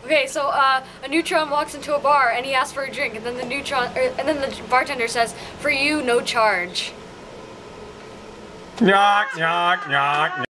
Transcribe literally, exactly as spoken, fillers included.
Okay, so uh, a neutron walks into a bar and he asks for a drink, and then the neutron, er, and then the bartender says, "For you, no charge." Knock, knock, knock.